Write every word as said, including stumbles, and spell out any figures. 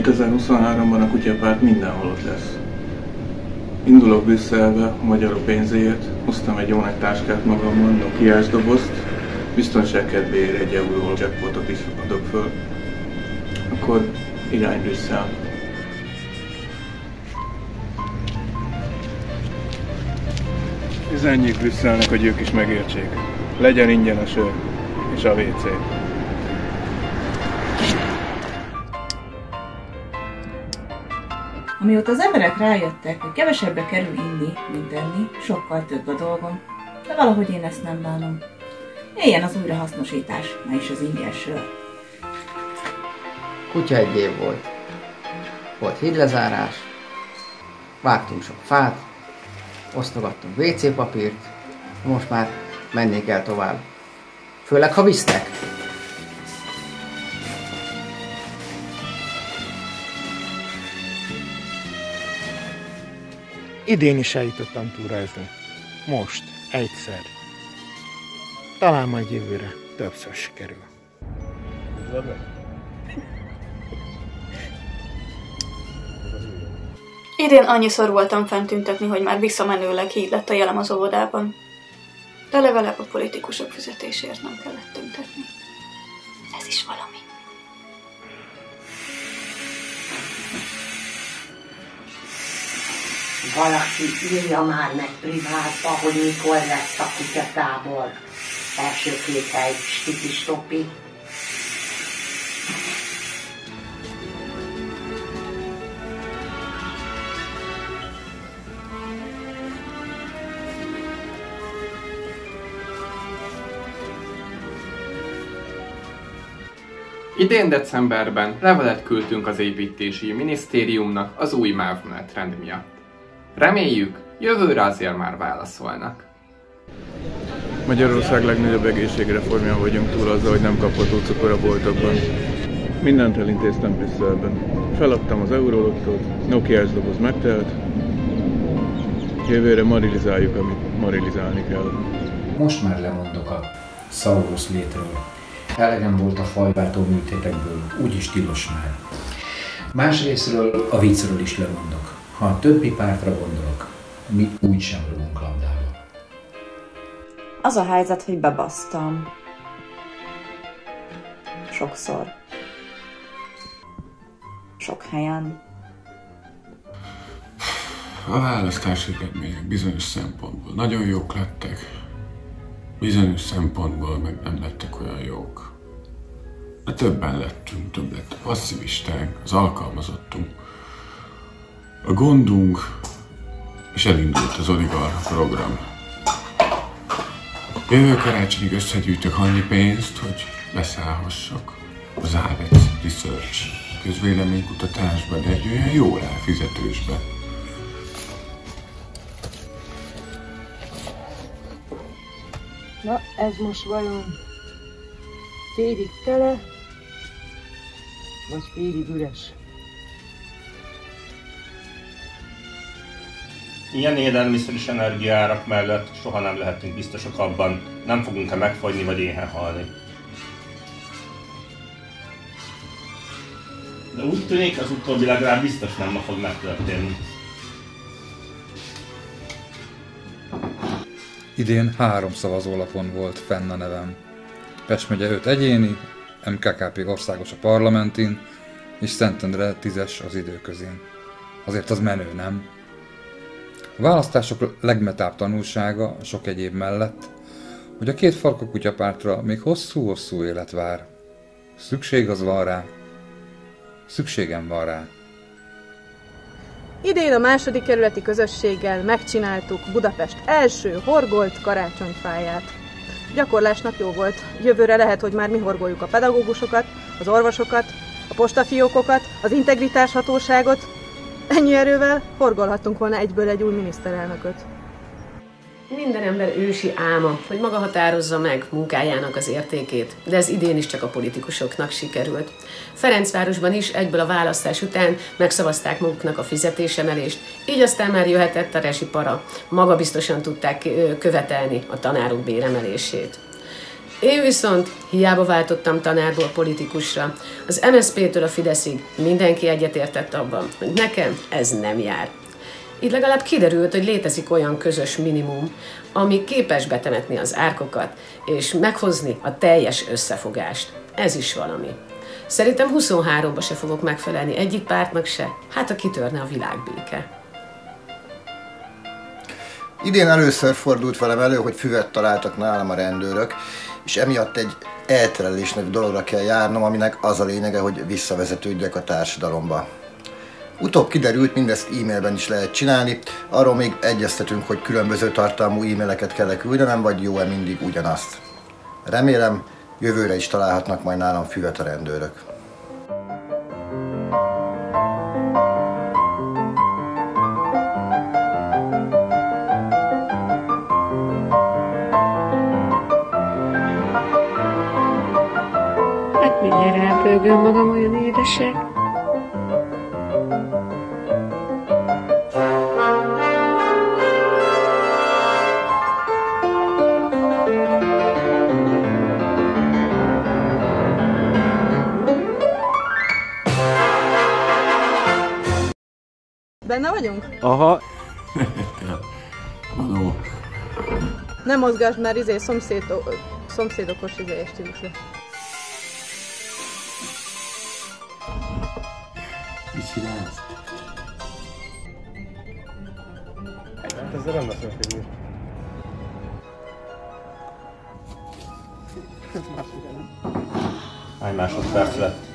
kétezer-huszonháromban a kutyapárt mindenhol ott lesz. Indulok Brüsszelbe a magyarok pénzéért, hoztam egy jó nagy táskát magammal, nokiás dobozt, biztonság kedvéért egy euró jackpotot is adok föl. Akkor irány Brüsszel. Üzenjük Brüsszelnek, hogy ők is megértsék. Legyen ingyen a sör és a vé cé. Amióta az emberek rájöttek, hogy kevesebbe kerül inni, mint enni, sokkal több a dolgom, de valahogy én ezt nem bánom. Éljen az újrahasznosítás, ne is az ingyen sör. Kutya egy év volt. Volt hídlezárás, vágtunk sok fát, osztogattunk vé cé papírt, most már menni kell tovább. Főleg, ha visztek. Idén is eljutottam túrázni. Most, egyszer. Talán majd jövőre többször sikerül. Idén annyiszor voltam fent tüntetni, hogy már visszamenőleg híd lett a jelem az óvodában. De legalább a politikusok fizetésért nem kellett tüntetni. Ez is valami. Valaki írja már meg privátba, hogy mikor lesz a kutyatábor. Első két hely, stipi-stopi. Idén decemberben levelet küldtünk az építési minisztériumnak az új MÁV menetrend miatt. Reméljük, jövőre azért már válaszolnak. Magyarország legnagyobb egészségreformján vagyunk túl azzal, hogy nem kapható cukor a boltokban. Mindent elintéztem Brüsszelben. Feladtam az Eurolottót, nokiás doboz megtelt. Jövőre marilizáljuk, amit marilizálni kell. Most már lemondok a Saurus létről. Elegem volt a fajváltó műtétekből, úgyis tilos már. Másrésztről a viccről is lemondok. Ha a többi pártra gondolok, mi úgysem rúgunk labdába. Az a helyzet, hogy bebasztam. Sokszor. Sok helyen. A választási eredmények bizonyos szempontból nagyon jók lettek, bizonyos szempontból meg nem lettek olyan jók. De többen lettünk, több lett a passzivistánk, az alkalmazottunk, a gondunk, és elindult az oligarcha program. Jövő karácsonyig összegyűjtök annyi pénzt, hogy beszállhassak az Ávec Research közvéleménykutatásban, egy olyan jól elfizetősbe. Na, ez most vajon félig tele, vagy félig üres? Ilyen élelmiszer és energiaárak mellett soha nem lehetünk biztosak abban, nem fogunk-e megfagyni vagy éhen halni. De úgy tűnik, az utóbbi legalább biztos nem ma fog megtörténni. Idén három szavazólapon volt fenn a nevem. Pest megye öt egyéni, em ká ká pé országos a parlamentin, és Szentendre tízes az időközén. Azért az menő, nem? A választások legmetább tanulsága, sok egyéb mellett, hogy a két farkú kutyapártra még hosszú-hosszú élet vár. Szükség az van rá. Szükségem van rá. Idén a második kerületi közösséggel megcsináltuk Budapest első horgolt karácsonyfáját. Gyakorlásnak jó volt. Jövőre lehet, hogy már mi horgoljuk a pedagógusokat, az orvosokat, a postafiókokat, az integritáshatóságot. Ennyi erővel horgolhattunk volna egyből egy új miniszterelnököt. Minden ember ősi álma, hogy maga határozza meg munkájának az értékét, de ez idén is csak a politikusoknak sikerült. Ferencvárosban is egyből a választás után megszavazták maguknak a fizetésemelést, így aztán már jöhetett a rezsipara. Maga biztosan tudták követelni a tanárok béremelését. Én viszont hiába váltottam tanárból politikusra. Az em es zé pé-től a Fideszig mindenki egyetértett abban, hogy nekem ez nem jár. Így legalább kiderült, hogy létezik olyan közös minimum, ami képes betemetni az árkokat, és meghozni a teljes összefogást. Ez is valami. Szerintem huszonháromba se fogok megfelelni egyik pártnak se, hát ha kitörne a világbéke. Idén először fordult velem elő, hogy füvet találtak nálam a rendőrök, és emiatt egy elterelésnek dologra kell járnom, aminek az a lényege, hogy visszavezetődjek a társadalomba. Utóbb kiderült, mindezt e-mailben is lehet csinálni, arról még egyeztetünk, hogy különböző tartalmú e-maileket kell küldenem, vagy jó-e mindig ugyanazt. Remélem, jövőre is találhatnak majd nálam füvet a rendőrök. Hát mindjárt elpörgöm magam, olyan édesek. Benne vagyunk? Aha. Való. Nem mozgásd, mert izé szomszéd, szomszédokos izé stílusra. Mit csinálsz? Hát ezzel nem leszünk könnyű. Hány másodperc lett?